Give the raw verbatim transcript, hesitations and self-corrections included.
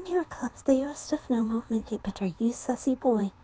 Here comes the Yost of No Movement, you better use, sassy boy.